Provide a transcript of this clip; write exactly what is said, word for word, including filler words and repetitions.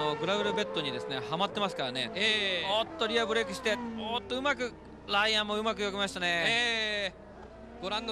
のグラウルベッドにですねはまってますからね。 えー、 おっとリアブレイクして、おっとうまくライアンもうまくよけましたね。 えー、ご覧の